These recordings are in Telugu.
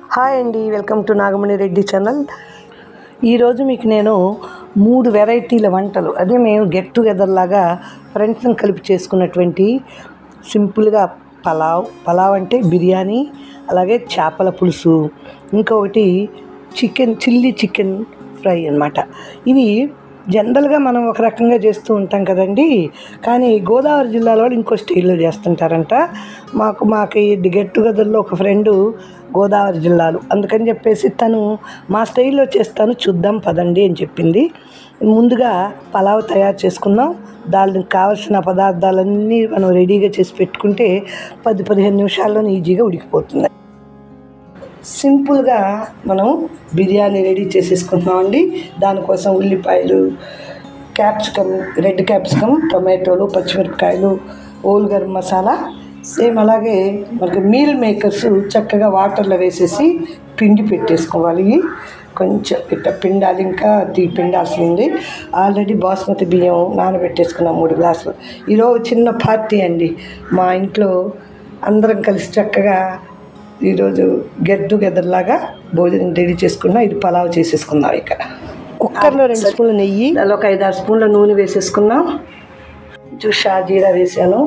హాయ్ అండి, welcome to Nagamani Reddy channel. ఈరోజు మీకు నేను 3 వెరైటీల వంటలు, అదే మేము గెట్ టుగెదర్ లాగా ఫ్రెండ్స్ని కలిపి చేసుకున్నటువంటి సింపుల్గా పలావ్ అంటే బిర్యానీ, అలాగే చేపల పులుసు, ఇంకొకటి చిల్లీ చికెన్ ఫ్రై అన్నమాట. ఇవి జనరల్గా మనం ఒక రకంగా చేస్తూ ఉంటాం కదండి, కానీ గోదావరి జిల్లాలో ఇంకో స్టైల్లో చేస్తుంటారంట. మాకు ఈ గెట్ టుగెదర్లో ఒక ఫ్రెండు గోదావరి జిల్లాలో, అందుకని చెప్పేసి తను మా స్టైల్లో చేస్తాను చూద్దాం పదండి అని చెప్పింది. ముందుగా పలావ్ తయారు చేసుకుందాం. దానికి కావాల్సిన పదార్థాలన్నీ మనం రెడీగా చేసి పెట్టుకుంటే 10-15 నిమిషాల్లోనే ఈజీగా ఉడికిపోతుంది. సింపుల్గా మనం బిర్యానీ రెడీ చేసేసుకుంటున్నామండి. దానికోసం ఉల్లిపాయలు, క్యాప్సికమ్, రెడ్ క్యాప్సికమ్, టొమాటోలు, పచ్చిమిరపకాయలు, హోల్ గరం మసాలా, సేమ్ అలాగే మనకి మీల్ మేకర్స్ చక్కగా వాటర్లో వేసేసి పిండి పెట్టేసుకోవాలి. కొంచెం ఇట్లా పిండాలి, ఇంకా పిండాల్సింది. ఆల్రెడీ బాస్మతి బియ్యం నానబెట్టేసుకున్నాం 3 గ్లాసులు. ఈరోజు చిన్న పార్టీ అండి, మా ఇంట్లో అందరం కలిసి చక్కగా ఈరోజు గెట్ టుగెదర్ లాగా భోజనం రెడీ చేసుకున్నాం. ఇది పలావ్ చేసేసుకుందాం. ఇక్కడ కుక్కర్లో 2 స్పూన్లు నెయ్యి, దానిలో ఒక 5-6 స్పూన్ల నూనె వేసేసుకున్నాం. షాజీరా వేసాను.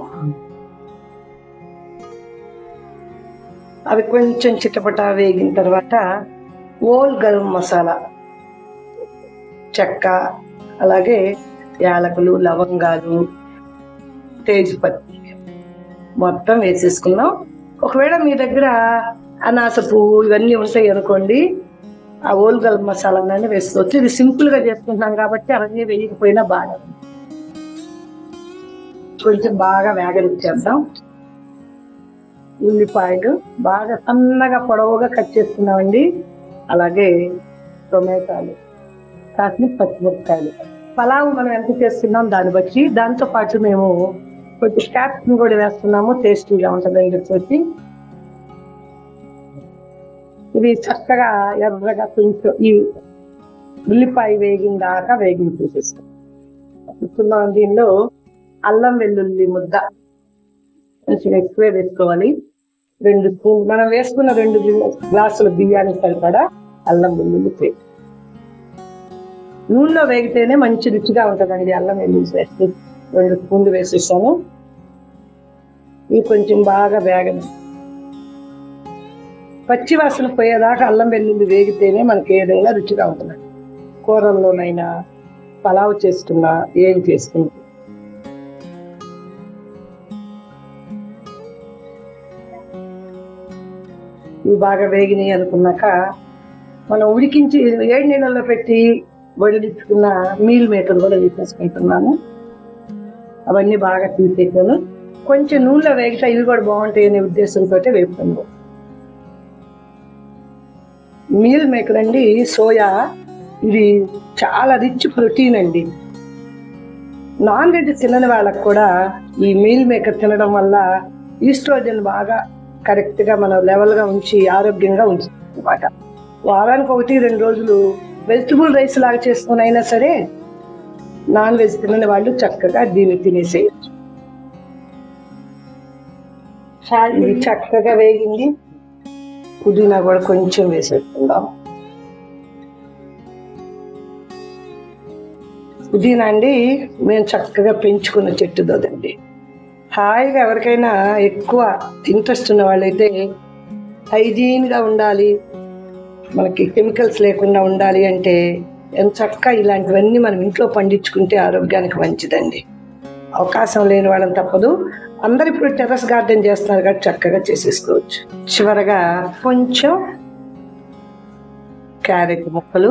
అవి కొంచెం చిటపట వేగిన తర్వాత హోల్ గరం మసాలా, చెక్క, అలాగే యాలకులు, లవంగాలు, తేజ్పత్తి మొత్తం వేసేసుకున్నాం. ఒకవేళ మీ దగ్గర అనాస పువ్వు ఇవన్నీ ఉంటాయి అనుకోండి, ఆ హోల్ గరం మసాలాన్ని వేసుకోవచ్చు. ఇది సింపుల్గా చేసుకుంటున్నాం కాబట్టి అవన్నీ వేయకపోయినా బాగా కొంచెం బాగా వేగనిచ్చేద్దాం. ఉల్లిపాయలు బాగా సన్నగా పొడవుగా కట్ చేసుకున్నామండి. అలాగే టొమాటోలు, కాసిన పచ్చిమిరపకాయలు. పలావు మనం ఎంత చేస్తున్నాం దాన్ని బట్టి, దాంతోపాటు మేము కొంచెం క్యాప్సికమ్ కూడా వేస్తున్నాము, టేస్టీగా ఉంటుందని చెప్పి. ఇవి చక్కగా ఎర్రగా కొంచెం ఈ ఉల్లిపాయ వేగిన దాకా వేగించేసేస్తాం. దీనిలో అల్లం వెల్లుల్లి ముద్ద కొంచెం ఎక్కువే వేసుకోవాలి. 2 స్పూన్లు మనం వేసుకున్న 2 గ్లాసుల బియ్యానికి సరిపడా అల్లం వెల్లుల్లి పేస్ట్. నూనెలో వేగితేనే మంచి రుచిగా ఉంటుందండి. అల్లం వెల్లుల్లి పేస్ట్ 2 స్పూన్లు వేసేసాను. ఇవి కొంచెం బాగా వేగను, పచ్చి వాసన పోయేదాకా అల్లం వెల్లుల్లి వేగితేనే మనకి ఏదైనా రుచిగా ఉంటుంది. కూరల్లోనైనా, పలావ్ చేసుకున్నా, ఏం చేసుకున్నా. ఇవి బాగా వేగినాయి అనుకున్నాక మనం ఉడికించి 7 నీళ్ళల్లో పెట్టి వడిలించుకున్న మీల్ మేకర్ కూడా వేసేసుకుంటున్నాను. అవన్నీ బాగా తీసేసాను. కొంచెం నూనెలో వేగితే ఇవి కూడా బాగుంటాయి అనే ఉద్దేశంతో వేపుతాను. మీల్ మేకర్ అండి, సోయా, ఇది చాలా రిచ్ ప్రోటీన్ అండి. నాన్ వెజ్ తినని వాళ్ళకు కూడా ఈ మీల్ మేకర్ తినడం వల్ల ఈస్ట్రోజన్ బాగా కరెక్ట్గా మన లెవెల్గా ఉంచి ఆరోగ్యంగా ఉంచుతుంది అన్నమాట. వారానికి 1-2 రోజులు వెజిటబుల్ రైస్ లాగా చేసుకుని అయినా సరే నాన్ వెజ్ తినని వాళ్ళు చక్కగా దీన్ని తినేసేయచ్చు. ఇది చక్కగా వేగింది. పుదీనా కూడా కొంచెం వేసేసుకుందాం. పుదీనా అండి మేము చక్కగా పెంచుకున్న చెట్టుదోదండి. హాయిగా ఎవరికైనా ఎక్కువ ఇంట్రెస్ట్ ఉన్న వాళ్ళైతే హైజీన్గా ఉండాలి, మనకి కెమికల్స్ లేకుండా ఉండాలి అంటే ఎంత చక్కగా ఇలాంటివన్నీ మనం ఇంట్లో పండించుకుంటే ఆరోగ్యానికి మంచిదండి. అవకాశం లేని వాళ్ళని తప్పదు. అందరు ఇప్పుడు టెర్రస్ గార్డెన్ చేస్తున్నారు కాబట్టి చక్కగా చేసేసుకోవచ్చు. చివరగా కొంచెం క్యారెట్ ముక్కలు,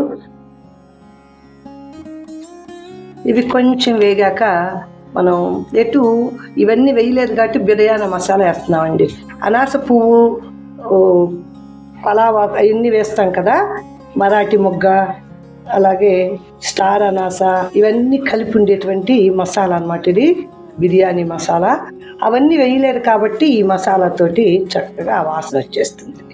ఇవి కొంచెం వేగాక మనం ఇవన్నీ వేయలేదు కాబట్టి బిర్యానీ మసాలా వేస్తున్నామండి. అనాస పువ్వు, పలావ్ అవన్నీ వేస్తాం కదా, మరాఠీ మొగ్గ, అలాగే స్టార్ అనాస, ఇవన్నీ కలిపి ఉండేటువంటి మసాలా అన్నమాట. ఇది బిర్యానీ మసాలా. అవన్నీ వేయలేదు కాబట్టి ఈ మసాలాతోటి చక్కగా వాసన వచ్చేస్తుంది.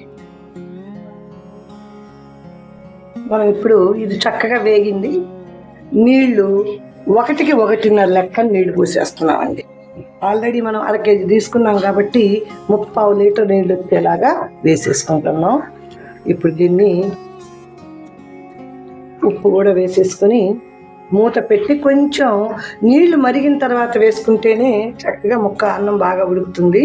మనం ఇప్పుడు ఇది చక్కగా వేగింది. నీళ్లు 1కి 1.5 లెక్క నీళ్లు పోసేస్తున్నామండి. ఆల్రెడీ మనం 1/2 కేజీ తీసుకున్నాం కాబట్టి 3/4 లీటర్ నీళ్ళు వచ్చేలాగా వేసేసుకుంటున్నాం. ఇప్పుడు దీన్ని ఉప్పు కూడా వేసేసుకొని మూత పెట్టి కొంచెం నీళ్లు మరిగిన తర్వాత వేసుకుంటేనే చక్కగా ముక్క అన్నం బాగా ఉడుకుతుంది.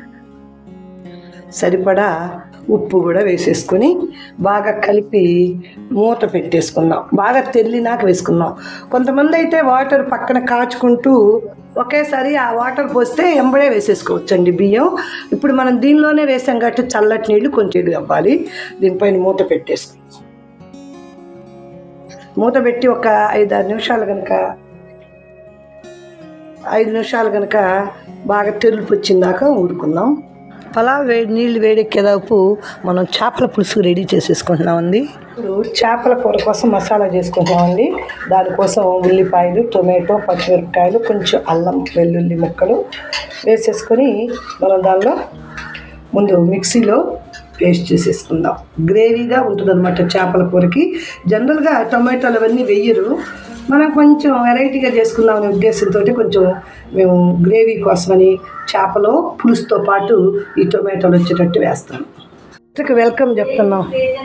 సరిపడా ఉప్పు కూడా వేసేసుకొని బాగా కలిపి మూత పెట్టేసుకుందాం. బాగా తెల్లినాక వేసుకుందాం. కొంతమంది అయితే వాటర్ పక్కన కాచుకుంటూ ఒకేసారి ఆ వాటర్ పోస్తే ఎంబడే వేసేసుకోవచ్చండి బియ్యం. ఇప్పుడు మనం దీనిలోనే వేసాం కాబట్టి చల్లటి నీళ్ళు కొంచెం అవ్వాలి. దీనిపైన మూత పెట్టేసుకుందాం. మూత పెట్టి ఒక 5-6 నిమిషాలు కనుక 5 నిమిషాలు కనుక బాగా తెరుపు వచ్చిందాక ఊరుకుందాం. పలావ్ నీళ్ళు వేడెక్కేదాపు మనం చేపల పులుసు రెడీ చేసేసుకుంటున్నామండి. ఇప్పుడు చేపల కూర కోసం మసాలా చేసుకుంటామండి. దానికోసం ఉల్లిపాయలు, టొమాటో, పచ్చిమిరపకాయలు, కొంచెం అల్లం వెల్లుల్లి ముక్కలు వేసేసుకొని మనం దానిలో ముందు మిక్సీలో పేస్ట్ చేసేసుకుందాం. గ్రేవీగా ఉంటుంది అన్నమాట చేపల కూరకి. జనరల్గా టొమాటోలు అవన్నీ వెయ్యరు. మనం కొంచెం వెరైటీగా చేసుకుందామనే ఉద్దేశంతో కొంచెం మేము గ్రేవీ కోసమని చేపలో పులుసుతో పాటు ఈ టొమాటోలు వచ్చేటట్టు వేస్తాం. వెల్కమ్ చెప్తున్నాం.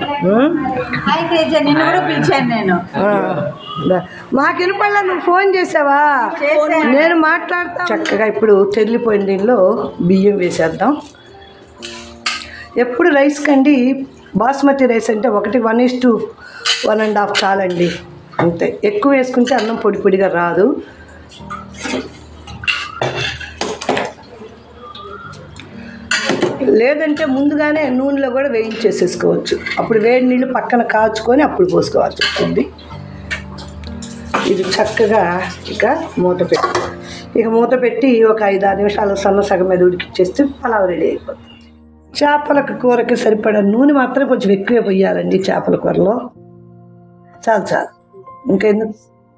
మాకు వినపడలా, నువ్వు ఫోన్ చేసావా? నేను మాట్లాడతా. చక్కగా ఇప్పుడు తెల్లిపోయిన దీనిలో బియ్యం వేసేద్దాం. ఎప్పుడు రైస్ కండి బాస్మతి రైస్ అంటే 1:1:1.5 చాలండి, అంతే. ఎక్కువ వేసుకుంటే అన్నం పొడి పొడిగా రాదు. లేదంటే ముందుగానే నూనెలో కూడా వేయించేసేసుకోవచ్చు. అప్పుడు వేడి నీళ్ళు పక్కన కాచుకొని అప్పుడు పోసుకోవాల్సి వస్తుంది. ఇది చక్కగా మూత పెట్టి ఒక 5-6 నిమిషాలు సగం మీద ఉడికిచ్చేస్తే పలావ్ రెడీ అయిపోతుంది. చేపల కూరకి సరిపడా నూనె మాత్రం కొంచెం ఎక్కువే పోయాలండి చేపల కూరలో. చాలు ఇంకెందుకు.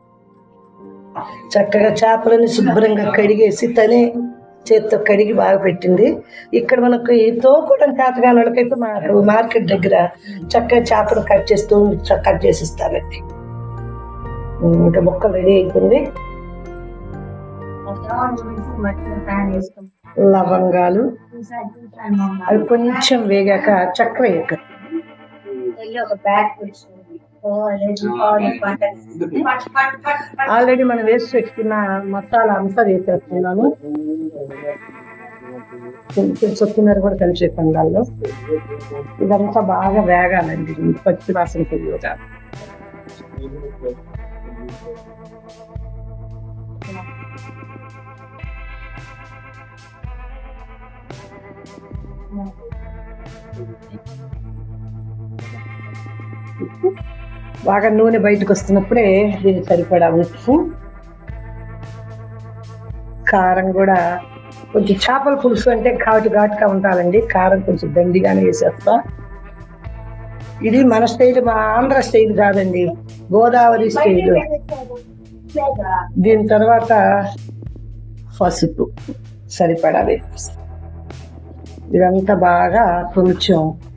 చక్కగా చేపలని శుభ్రంగా కడిగేసి తనే చేతితో కడిగి బాగా పెట్టింది. ఇక్కడ మనకు తోకోవడం చేతగాని వాళ్ళకైతే మనకు మార్కెట్ దగ్గర చక్కగా చేపలు కట్ చేసిస్తారండి. ఇంకా ముక్కలు రెడీ అయిపోయింది. లవంగాలు అవి కొంచెం వేగాక చక్కెర వేయక ఆల్రెడీ మనం వేసి పెట్టుకున్న మసాలా అంతా వేసేస్తున్నాను. కొంచెం కొత్తిమీర కూడా కలిసి పండాల్లో. ఇదంతా బాగా వేగాలండి, పచ్చి వాసన పోయేదా. బాగా నూనె బయటకు వస్తున్నప్పుడే దీనికి సరిపడా ఉప్పు, కారం కూడా కొంచెం. చేపల పులుసు అంటే ఘాటుగా ఉండాలండి. కారం కొంచెం దండిగానే వేసేస్తా. ఇది మన స్టైల్, మా ఆంధ్ర స్టైల్ కాదండి, గోదావరి స్టైల్. దీని తర్వాత పసుపు సరిపడా వేసేస్తా. ఇదంతా బాగా కొంచెం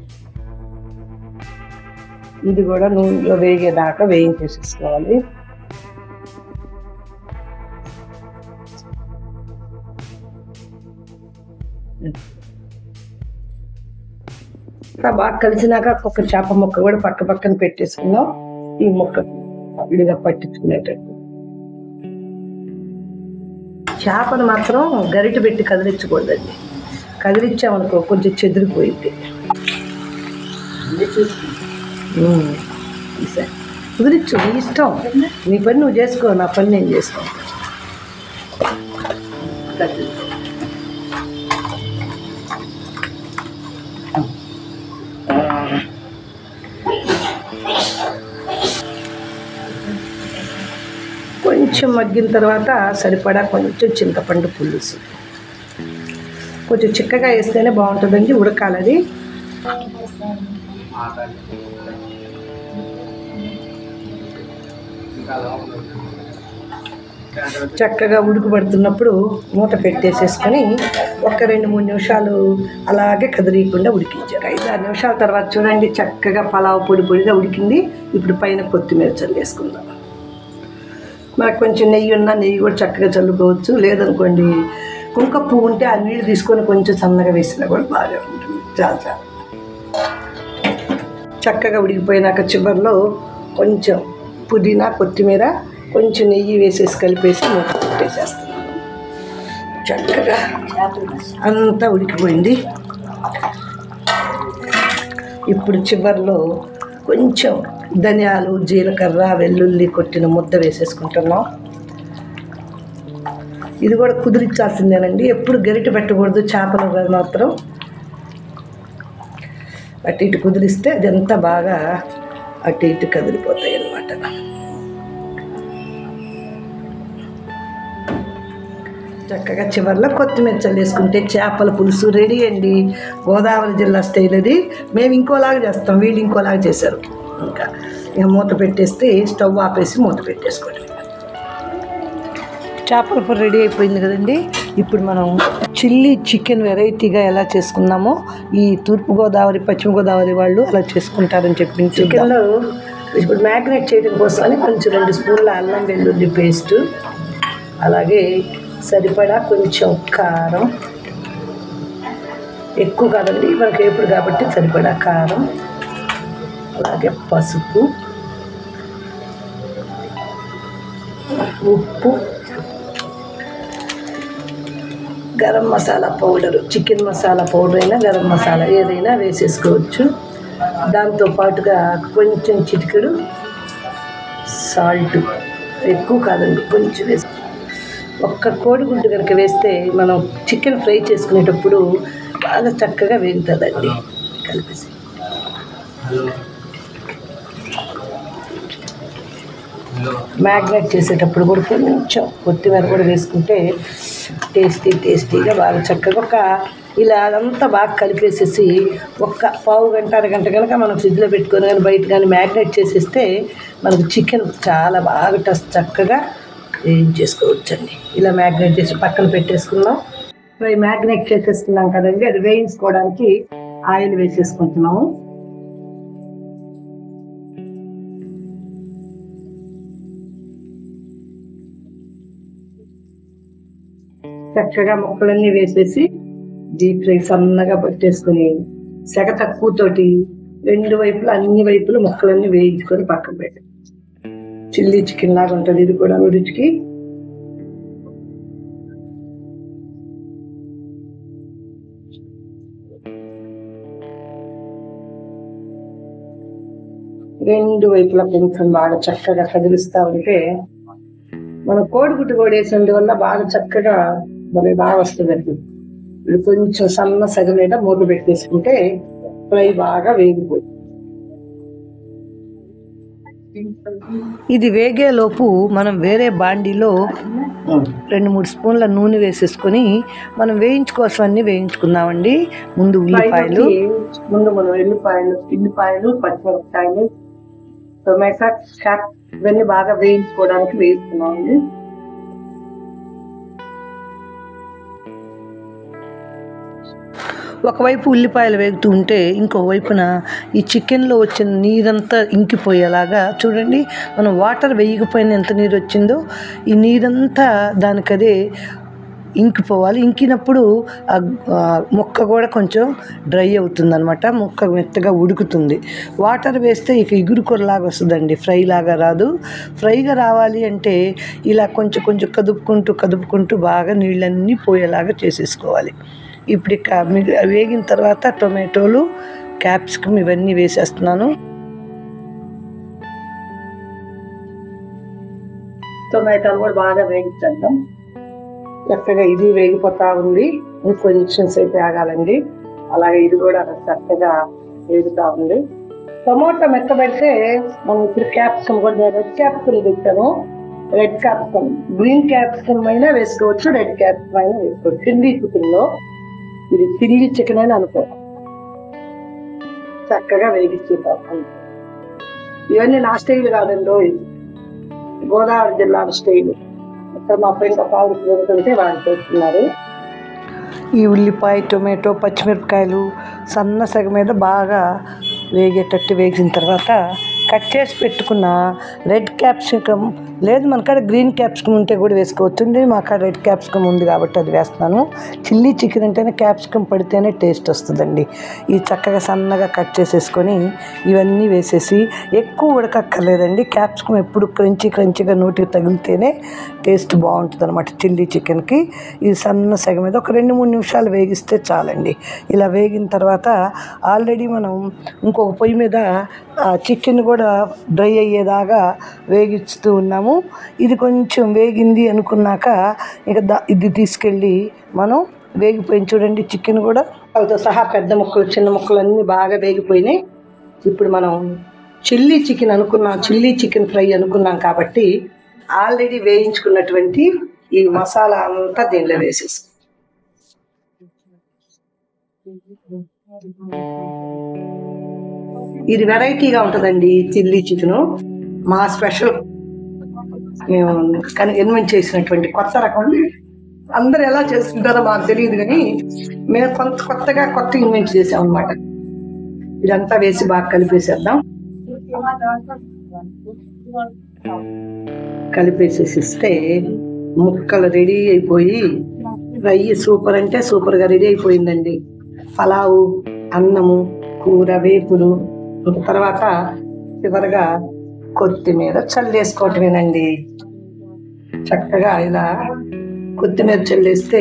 ఇది కూడా నూనెలో వేగేదాకా వేయించేసుకోవాలి. బాగా కలిసినాక ఒక చేప ముక్క కూడా పక్కన పెట్టేసుకున్నాం. ఈ ముక్క విడిగా పట్టించుకునేటట్టు. చేపను మాత్రం గరిటె పెట్టి కదిలించకూడదండి. కదిలించామనుకో కొంచెం చెదిరిపోయింది. కుదిరిచ్చు, నీ ఇష్టం, నీ పని నువ్వు చేసుకో, నా పని నేను చేసుకో. కొంచెం మగ్గిన తర్వాత సరిపడా కొంచెం చింతపండు పులుసు. కొంచెం చిక్కగా వేస్తేనే బాగుంటుందండి, ఉడకాలది. చక్కగా ఉడుకుపడుతున్నప్పుడు మూత పెట్టేసేసుకొని ఒక 2-3 నిమిషాలు అలాగే కదిలీయకుండా ఉడికించారు. 5-6 నిమిషాల తర్వాత చూడండి చక్కగా పలావ్ పొడిగా ఉడికింది. ఇప్పుడు పైన కొత్తిమీర చల్లేసుకుందాం. మనకు కొంచెం నెయ్యి కూడా చక్కగా చల్లుకోవచ్చు. లేదనుకోండి కుంక పువ్వు ఉంటే ఆ నీళ్ళు తీసుకొని కొంచెం సన్నగా వేసినా కూడా బాగా ఉంటుంది. చాలా చక్కగా ఉడికిపోయినాక చివరిలో కొంచెం పుదీనా కొత్తిమీర కొంచెం నెయ్యి వేసేసి కలిపేసి మూత పెట్టేసేస్తున్నాను. చక్కగా అంతా ఉడికిపోయింది. ఇప్పుడు చివరిలో కొంచెం ధనియాలు జీలకర్ర వెల్లుల్లి కొట్టిన ముద్ద వేసేసుకుంటున్నాం. ఇది కూడా కుదిరించాల్సిందేనండి, ఎప్పుడు గరిటె పెట్టకూడదు. చేపలు మాత్రం అటు ఇటు కుదిరిస్తే అదంతా బాగా అటు ఇటు కదిలిపోతాయి అన్నమాట. చక్కగా చివరిలో కొత్తిమీర చల్లేసుకుంటే చేపల పులుసు రెడీ అండి. గోదావరి జిల్లా స్టైల్ అది. మేము ఇంకోలాగా చేస్తాం, వీళ్ళు ఇంకోలాగా చేశారు. ఇంకా ఇక మూత పెట్టేస్తే స్టవ్ ఆపేసి మూత పెట్టేసుకోండి. చేపల కూర రెడీ అయిపోయింది కదండి. ఇప్పుడు మనం చిల్లీ చికెన్ వెరైటీగా ఎలా చేసుకున్నామో ఈ తూర్పుగోదావరి పశ్చిమ గోదావరి వాళ్ళు అలా చేసుకుంటారని చెప్పింది. చికెన్లో ఇప్పుడు మ్యాగ్నేట్ చేయడం కోసమని కొంచెం 2 స్పూన్ల అల్లం వెల్లుల్లి పేస్టు, అలాగే సరిపడా కొంచెం కారం, ఎక్కువ కాదండి మనకి ఎప్పుడు కాబట్టి సరిపడా కారం, అలాగే పసుపు, ఉప్పు, garam masala powder, chicken masala powder అయినా గరం మసాలా ఏదైనా వేసేసుకోవచ్చు. దాంతోపాటుగా కొంచెం చిటికెడు సాల్ట్, ఎక్కువ కాదండి కొంచెం వేసి, ఒక్క కోడిగుడ్డు కనుక వేస్తే మనం చికెన్ ఫ్రై చేసుకునేటప్పుడు బాగా చక్కగా వేగుతుందండి. కలిపేసి మ్యాగ్నేట్ చేసేటప్పుడు కూడా కొంచెం కొత్తిమీర కూడా వేసుకుంటే టేస్టీగా బాగా చక్కగా ఇలా అదంతా బాగా కలిపేసేసి ఒక్క పావు గంట అరగంట కనుక మనం ఫ్రిడ్జ్లో పెట్టుకొని కానీ బయట కానీ మ్యాగ్నేట్ చేసేస్తే మనకు చికెన్ చాలా బాగా చక్కగా వేయించేసుకోవచ్చండి. ఇలా మ్యాగ్నేట్ చేసి పక్కన పెట్టేసుకున్నాం. ఫ్రై మ్యాగ్నేట్ చేసేసుకున్నాం కదండి, అది వేయించుకోవడానికి ఆయిల్ వేసేసుకుంటున్నాము. చక్కగా ముక్కలన్నీ వేసేసి డీప్ ఫ్రై సన్నగా పట్టేసుకుని సెగ తక్కువతోటి 2 వైపులు అన్ని వైపులు ముక్కలన్నీ వేయించుకొని పక్కన పెట్టి చిల్లీ చికెన్ లాగా ఉంటుంది ఇది కూడా రుచికి. రెండు వైపులా కొంచెం బాగా చక్కగా కదిలిస్తూ ఉంటే మనం కోడిగుడ్డు కూడా వేసేందువల్ల బాగా చక్కగా మరి బాగా వస్తుందండి. ఇది కొంచెం సన్న సగ మీద మూత పెట్టేసుకుంటే ఫ్రై బాగా వేగిపోతుంది. ఇది వేగేలోపు మనం వేరే బాండీలో 2-3 స్పూన్ల నూనె వేసేసుకొని మనం వేయించుకోవాల్సినవన్నీ వేయించుకుందామండి. ముందు ఉల్లిపాయలు, మనం ఉల్లిపాయలు, పచ్చిమిరపకాయలు, టొమాటో, క్యాప్ ఇవన్నీ బాగా వేయించుకోవడానికి వేస్తున్నామండి. ఒకవైపు ఉల్లిపాయలు వేగుతూ ఉంటే ఇంకో వైపున ఈ చికెన్లో వచ్చిన నీరంతా ఇంకిపోయేలాగా చూడండి. మనం వాటర్ వేయకపోయినా ఎంత నీరు వచ్చిందో ఈ నీరంతా దానికదే ఇంకిపోవాలి. ఇంకినప్పుడు ముక్క కూడా కొంచెం డ్రై అవుతుందన్నమాట. ముక్క మెత్తగా ఉడుకుతుంది. వాటర్ వేస్తే ఇక ఇగురు కూరలాగా వస్తుందండి, ఫ్రై లాగా రాదు. ఫ్రైగా రావాలి అంటే ఇలా కొంచెం కొంచెం కదుపుకుంటూ బాగా నీళ్ళన్నీ పోయేలాగా చేసేసుకోవాలి. ఇప్పుడు ఇక వేగిన తర్వాత టొమాటోలు, క్యాప్సికమ్ ఇవన్నీ వేసేస్తున్నాను. టొమాటోలు కూడా బాగా వేగించేద్దాం. చక్కగా ఇది వేగిపోతా ఉంది, ఇంకొంచెం సేపు ఆగాలండి. అలాగే ఇది కూడా చక్కగా వేగుతా ఉంది. టొమాటో మెత్తబడితే మనం ఇప్పుడు క్యాప్సికమ్ కూడా రెడ్ క్యాప్సికమ్ తెచ్చాము. రెడ్ క్యాప్సికమ్, గ్రీన్ క్యాప్సికమ్ అయినా వేసుకోవచ్చు, రెడ్ క్యాప్సికమ్ అయినా వేసుకోవచ్చు. చిల్లీ చికెన్లో ఇది చిల్లీ చికెన్ అని అనుకో. చక్కగా వేగించుతాం. ఇవన్నీ నా స్టైల్ కాదండి, గోదావరి జిల్లా స్టైల్. ఇక్కడ మా ఫ్రెండ్ ఒక వెళ్తుంటే వాళ్ళు చేస్తున్నారు. ఈ ఉల్లిపాయ, టొమాటో, పచ్చిమిరపకాయలు సన్న సగ మీద బాగా వేగేటట్టు వేగిన తర్వాత కట్ చేసి పెట్టుకున్న రెడ్ క్యాప్సికమ్, లేదు మన కాడ గ్రీన్ క్యాప్సికమ్ ఉంటే కూడా వేసుకోవచ్చండి. మా కాడ రెడ్ క్యాప్సికమ్ ఉంది కాబట్టి అది వేస్తున్నాను. చిల్లీ చికెన్ అంటేనే క్యాప్సికమ్ పడితేనే టేస్ట్ వస్తుందండి. ఇది చక్కగా సన్నగా కట్ చేసేసుకొని ఇవన్నీ వేసేసి, ఎక్కువ ఉడకక్కర్లేదండి. క్యాప్సికమ్ ఎప్పుడు క్రంచీగా నోటికి తగిలితేనే టేస్ట్ బాగుంటుంది అనమాట చిల్లీ చికెన్కి. ఇది సన్న సగం మీద ఒక 2-3 నిమిషాలు వేగిస్తే చాలండి. ఇలా వేగిన తర్వాత ఆల్రెడీ మనం ఇంకొక పొయ్యి మీద చికెన్ కూడా డ్రై అయ్యేదాకా వేగిస్తూ ఉన్నాము. ఇది కొంచెం వేగింది అనుకున్నాక ఇక ఇది తీసుకెళ్ళి మనం వేగిపోయింది చూడండి. చికెన్ కూడా వాళ్ళతో సహా పెద్ద ముక్కలు చిన్న ముక్కలు అన్నీ బాగా వేగిపోయినాయి. ఇప్పుడు మనం చిల్లీ చికెన్ ఫ్రై అనుకున్నాం కాబట్టి ఆల్రెడీ వేయించుకున్నటువంటి ఈ మసాలా అంతా దీనిలో వేసేసి, ఇది వెరైటీగా ఉంటుందండి చిల్లీ చికెను. మా స్పెషల్, మేము ఇన్వెంట్ చేసినటువంటి కొత్త రకం. అందరు ఎలా చేసుకుంటారో మాకు తెలియదు కానీ మేము కొత్తగా ఇన్వెంట్ చేసాం అనమాట. ఇదంతా వేసి బాగా కలిపేసేద్దాం. కలిపేసేసిస్తే ముక్కలు రెడీ అయిపోయి ఫ్రై సూపర్ అంటే సూపర్గా రెడీ అయిపోయిందండి. పలావు, అన్నము, కూర, వేపుడు, తర్వాత చివరిగా కొత్తిమీర చల్లేసుకోవటమేనండి. చక్కగా ఇలా కొత్తిమీర చల్లేస్తే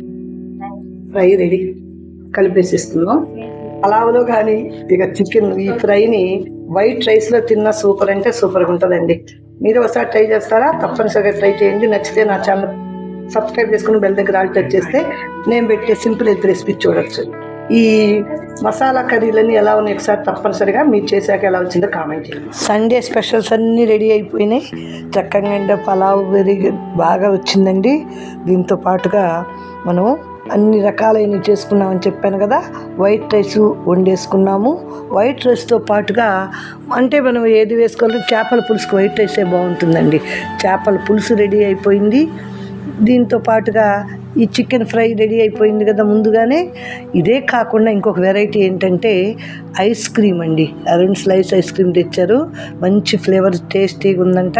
ఫ్రై రెడీ. కలిపేసేస్తున్నాం. పలావులో కానీ ఇక చికెన్ ఈ ఫ్రైని వైట్ రైస్లో తిన్నా సూపర్ అంటే సూపర్గా ఉంటుందండి. మీరు ఒకసారి ట్రై చేస్తారా? తప్పనిసరిగా ట్రై చేయండి. నచ్చితే నా ఛానల్ సబ్స్క్రైబ్ చేసుకుని బెల్ దగ్గర ఆల్ టచ్ చేస్తే నేను పెట్టే సింపుల్ హెల్త్ రెసిపీ చూడొచ్చు. ఈ మసాలా కర్రీలన్నీ ఎలా ఉన్నాయి ఒకసారి తప్పనిసరిగా మీరు చేశాక ఎలా వచ్చిందో కామెంట్ చేయండి. సండే స్పెషల్స్ అన్నీ రెడీ అయిపోయినాయి. చక్కగా పలావ్ వెరీ బాగా వచ్చిందండి. దీంతో పాటుగా మనం అన్ని రకాలైనవి చేసుకున్నామని చెప్పాను కదా. White rice వండేసుకున్నాము. వైట్ రైస్తో పాటుగా అంటే మనం ఏది వేసుకోవాలి, చేపల పులుసుకు వైట్ రైసే బాగుంటుందండి. చేపల పులుసు రెడీ అయిపోయింది. దీంతో పాటుగా ఈ చికెన్ ఫ్రై రెడీ అయిపోయింది కదా ముందుగానే. ఇదే కాకుండా ఇంకొక వెరైటీ ఏంటంటే ఐస్ క్రీమ్ అండి. 2 స్లైస్ ఐస్ క్రీమ్ తెచ్చారు. మంచి ఫ్లేవర్ టేస్టీగా ఉందంట.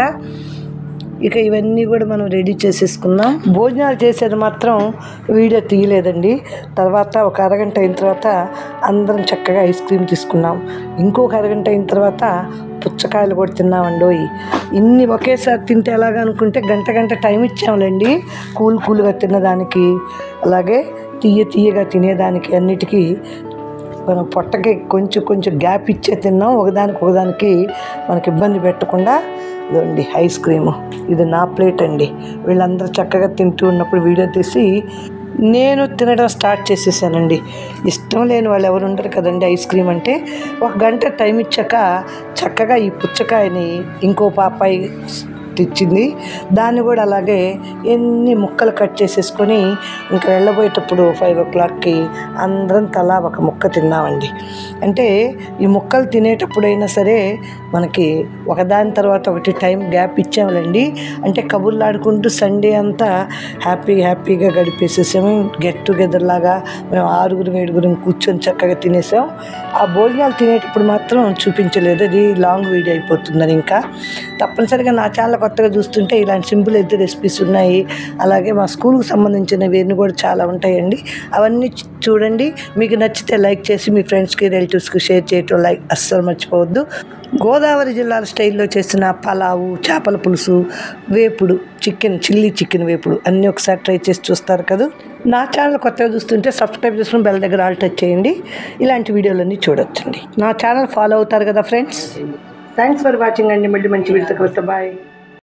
ఇక ఇవన్నీ కూడా మనం రెడీ చేసేసుకున్నాం. భోజనాలు చేసేది మాత్రం వీడియో తీయలేదండి. తర్వాత ఒక అరగంట అయిన తర్వాత అందరం చక్కగా ఐస్ క్రీమ్ తీసుకున్నాం. ఇంకొక అరగంట అయిన తర్వాత పుచ్చకాయలు కూడా తిన్నామండి. ఇన్ని ఒకేసారి తింటే ఎలాగ అనుకుంటే గంట టైం ఇచ్చాములేండి కూల్గా తినడానికి, అలాగే తీయగా తినేదానికి. అన్నిటికీ మనం పొట్టకి కొంచెం గ్యాప్ ఇచ్చే తిన్నాం. ఒకదానికి మనకి ఇబ్బంది పెట్టకుండా. ఇదండి ఐస్ క్రీము. ఇది నా ప్లేట్ అండి. వీళ్ళందరూ చక్కగా తింటూ ఉన్నప్పుడు వీడియో తీసి నేను తినడం స్టార్ట్ చేసేసానండి. ఇష్టం లేని వాళ్ళు ఎవరు ఉండరు కదండి ఐస్ క్రీమ్ అంటే. 1 గంట టైం ఇచ్చాక చక్కగా ఈ పుచ్చకాయని ఇంకో పాపాయి తెచ్చింది. దాన్ని కూడా అలాగే ఎన్ని ముక్కలు కట్ చేసేసుకొని ఇంకా వెళ్ళబోయేటప్పుడు 5 o'clockకి అందరం తలా ఒక ముక్క తిన్నామండి. అంటే ఈ ముక్కలు తినేటప్పుడైనా సరే మనకి ఒకదాని తర్వాత ఒకటి టైం గ్యాప్ ఇచ్చాములండి. అంటే కబుర్లాడుకుంటూ సండే అంతా హ్యాపీగా గడిపేసేసాము. గెట్ టుగెదర్ లాగా మేము 6-7 కూర్చొని చక్కగా తినేసాం. ఆ భోజనాలు తినేటప్పుడు మాత్రం చూపించలేదు, అది లాంగ్ వీడియో అయిపోతుందని. ఇంకా తప్పనిసరిగా నా ఛానల్ కొత్తగా చూస్తుంటే ఇలాంటి సింపుల్ అయితే రెసిపీస్ ఉన్నాయి. అలాగే మా స్కూల్కి సంబంధించినవి కూడా చాలా ఉంటాయండి. అవన్నీ చూడండి. మీకు నచ్చితే లైక్ చేసి మీ ఫ్రెండ్స్కి రిలేటివ్స్కి షేర్ చేయటం అస్సలు మర్చిపోవద్దు. గోదావరి జిల్లాల స్టైల్లో చేసిన పలావు, చేపల పులుసు, వేపుడు, చిల్లీ చికెన్ వేపుడు అన్నీ ఒకసారి ట్రై చేసి చూస్తారు కదా. నా ఛానల్ కొత్తగా చూస్తుంటే సబ్స్క్రైబ్ చేసుకుని బెల్ దగ్గర ఆల్ టచ్ చేయండి. ఇలాంటి వీడియోలన్నీ చూడొచ్చండి. నా ఛానల్ ఫాలో అవుతారు కదా ఫ్రెండ్స్. థ్యాంక్స్ ఫర్ వాచింగ్ అండి. మళ్ళీ మంచి వీడియోతో వస్తా. బాయ్.